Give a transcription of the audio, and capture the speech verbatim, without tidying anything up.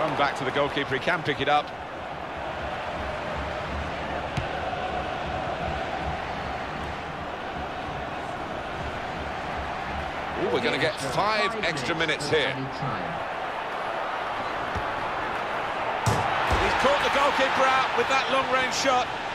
down, back to the goalkeeper, he can pick it up. Ooh, we're going to get five extra minutes here. He's caught the goalkeeper out with that long-range shot.